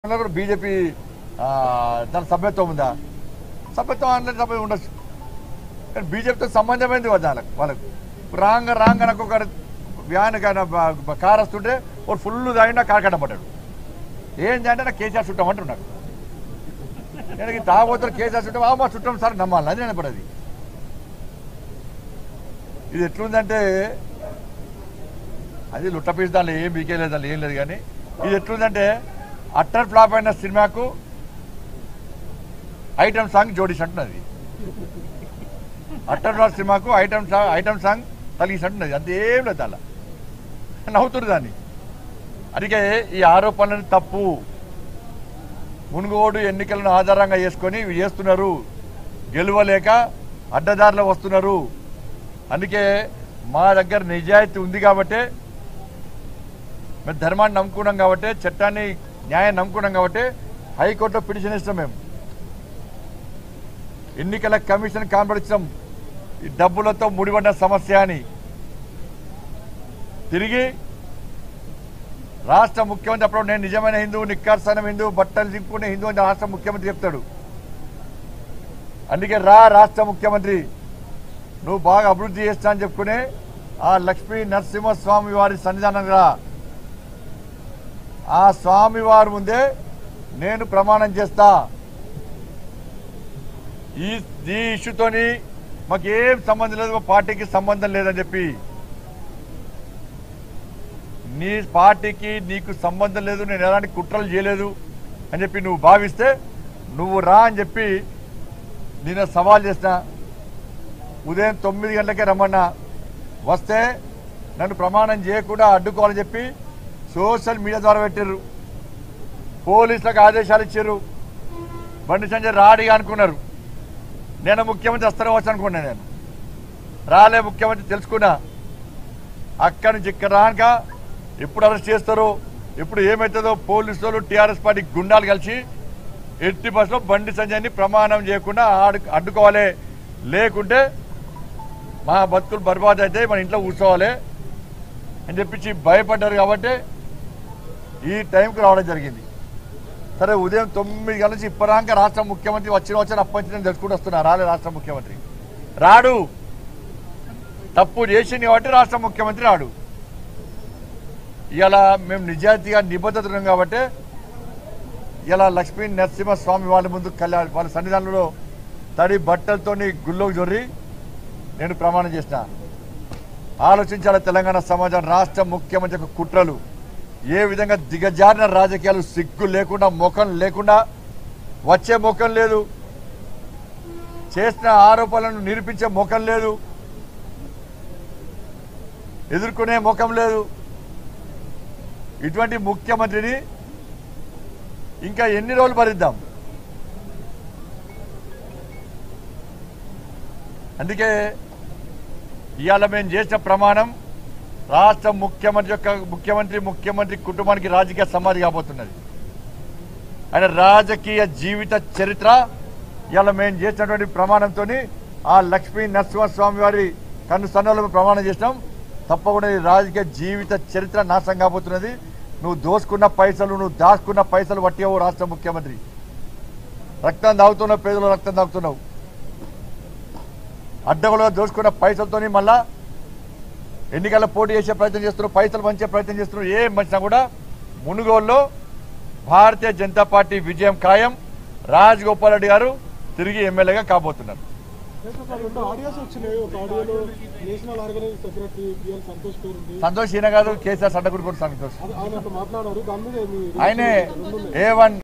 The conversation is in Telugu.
బీజేపీ దాని సభ్యత్వం ఉందా? సభ్యత్వం అంటే సభ్యత్వం ఉండొచ్చు, కానీ బీజేపీతో సంబంధమైంది వాళ్ళకు రాంగ నాకు ఒక వ్యాన్ కార్ వస్తుంటే ఒక ఫుల్ తాగినా కార్ కట్టబడ్డాడు. ఏంటంటే నాకు కేసీఆర్ చుట్టం అంటున్నాడు. నేను తాగబోతున్న కేసీఆర్ చుట్టం మా చుట్టం సార్ నమ్మాలి, అది నేను పడేది. ఇది ఎట్లుందంటే అది లుట్టపీస్, దానిలో ఏం బీకేలేదు, దానిలో ఏం లేదు. కానీ ఇది ఎట్లుందంటే అట్టర్ ఫ్లాప్ అయిన సినిమాకు ఐటమ్ సాంగ్ జోడిస్ అంటున్నది. అట్టర్ ఫ్లాప్ సినిమాకు ఐటమ్ సాంగ్ తలిగిసి అంటున్నది. అంతేం లేదు, అలా నవ్వుతుంది దాన్ని. అందుకే ఈ ఆరోపణలను తప్పు, మునుగోడు ఎన్నికలను ఆధారంగా చేసుకొని ఇవి చేస్తున్నారు, గెలవలేక అడ్డదారిలో వస్తున్నారు. అందుకే మా దగ్గర నిజాయితీ ఉంది కాబట్టే, మేము ధర్మాన్ని నమ్ముకున్నాం కాబట్టి, చట్టాన్ని న్యాయాన్ని నమ్ముకున్నాం కాబట్టి హైకోర్టులో పిటిషన్ ఇస్తాం. మేము ఎన్నికల కమిషన్ కాంపడిస్తాం, ఈ డబ్బులతో ముడిపడిన సమస్య అని. తిరిగి రాష్ట్ర ముఖ్యమంత్రి అప్పుడు నేను నిజమైన హిందూ, నిక్కర్సనం హిందూ, బట్టలు దింపుకునే హిందూ అని రాష్ట్ర ముఖ్యమంత్రి చెప్తాడు. అందుకే రాష్ట్ర ముఖ్యమంత్రి నువ్వు బాగా అభివృద్ధి చేస్తా అని చెప్పుకునే ఆ లక్ష్మీ నరసింహస్వామి వారి సన్నిధానంగా ఆ స్వామి వారి ముందే నేను ప్రమాణం చేస్తా, ఈ ఇష్యూతోని మాకేం సంబంధం లేదు, మా పార్టీకి సంబంధం లేదని చెప్పి, నీ పార్టీకి నీకు సంబంధం లేదు, నేను ఎలాంటి కుట్రలు చేయలేదు అని చెప్పి నువ్వు భావిస్తే నువ్వు రా అని చెప్పి నేను సవాల్ చేసిన. ఉదయం 9 గంటలకే రమ్మన్నా, వస్తే నన్ను ప్రమాణం చేయకుండా అడ్డుకోవాలని చెప్పి సోషల్ మీడియా ద్వారా పెట్టారు. పోలీసులకు ఆదేశాలు ఇచ్చారు. బండి సంజయ్ రాడిగా అనుకున్నారు. నేను ముఖ్యమంత్రి వస్తానే వచ్చి అనుకున్నాను. నేను రాలే, ముఖ్యమంత్రి తెలుసుకున్నా. అక్కడి నుంచి ఇక్కడ రాక ఎప్పుడు అరెస్ట్ చేస్తారో, ఎప్పుడు ఏమవుతుందో పోలీసులు టీఆర్ఎస్ పార్టీ గుండాలు కలిసి ఎట్టి బస్సులో బండి సంజయ్ని ప్రమాణం చేయకుండా అడ్డుకోవాలి, లేకుంటే మా బతుకులు బర్బాద్ అయితే మన ఇంట్లో కూర్చోవాలి అని చెప్పించి భయపడ్డారు. కాబట్టి ఈ టైంకి రావడం జరిగింది. సరే, ఉదయం 9 గంటల నుంచి ఇప్పటిదాకా రాష్ట్ర ముఖ్యమంత్రి వచ్చిన అప్పంచి తెలుసుకుంటూ వస్తున్నా. రాలే రాష్ట్ర ముఖ్యమంత్రి, రాడు. తప్పు చేసింది కాబట్టి రాష్ట్ర ముఖ్యమంత్రి రాడు. ఇలా మేము నిజాయితీగా నిబద్ధత ఉన్నాం కాబట్టి ఇలా లక్ష్మీ నరసింహస్వామి వాళ్ళ ముందు వాళ్ళ సన్నిధానంలో తడి బట్టలతో గుళ్ళోకి జొర్రి నేను ప్రమాణం చేసిన. ఆలోచించాల తెలంగాణ సమాజం, రాష్ట్ర ముఖ్యమంత్రి యొక్క కుట్రలు ఏ విధంగా దిగజారిన రాజకీయాలు, సిగ్గు లేకుండా, ముఖం లేకుండా, వచ్చే ముఖం లేదు, చేసిన ఆరోపణలను నిరూపించే ముఖం లేదు, ఎదుర్కొనే ముఖం లేదు. ఇటువంటి ముఖ్యమంత్రిని ఇంకా ఎన్ని రోజులు భరిద్దాం? అందుకే ఇవాళ మేము చేసిన ప్రమాణం రాష్ట్ర ముఖ్యమంత్రి యొక్క ముఖ్యమంత్రి కుటుంబానికి రాజకీయ సమాధి కాబోతున్నది. ఆయన రాజకీయ జీవిత చరిత్ర ఇవాళ మేము చేసినటువంటి ప్రమాణంతో ఆ లక్ష్మీ నరసింహస్వామి వారి కన్ను సన్నులో ప్రమాణం చేసినాం. తప్పకుండా ఈ రాజకీయ జీవిత చరిత్ర నాశనం కాబోతున్నది. నువ్వు దోసుకున్న పైసలు, నువ్వు దాచుకున్న పైసలు పట్టేవు. రాష్ట్ర ముఖ్యమంత్రి రక్తం తాగుతున్నావు, పేదలు రక్తం తాగుతున్నావు. అడ్డగోలుగా దోసుకున్న పైసలతో మళ్ళా ఎన్నికల్లో పోటీ చేసే ప్రయత్నం చేస్తున్నారు, పైసలు పంచే ప్రయత్నం చేస్తున్నారు. ఏం పంచినా కూడా మునుగోలులో భారతీయ జనతా పార్టీ విజయం ఖాయం. రాజగోపాల్ రెడ్డి గారు తిరిగి ఎమ్మెల్యేగా కాబోతున్నారు. సంతోష్ ఈయన కాదు, కేసీఆర్ సడ్డగుడి కూడా సంతోష్. ఆయనే A1